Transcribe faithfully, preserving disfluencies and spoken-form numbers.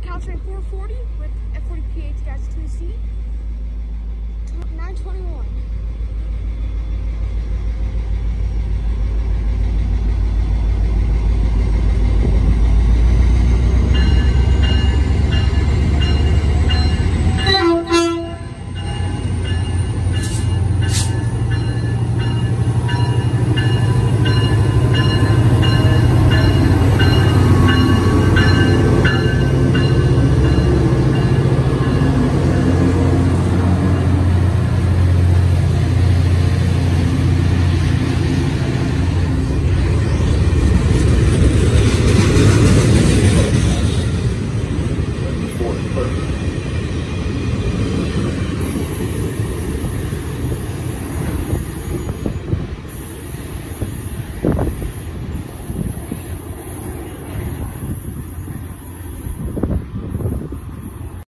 Caltrain four forty with F forty P H T C, nine twenty-one.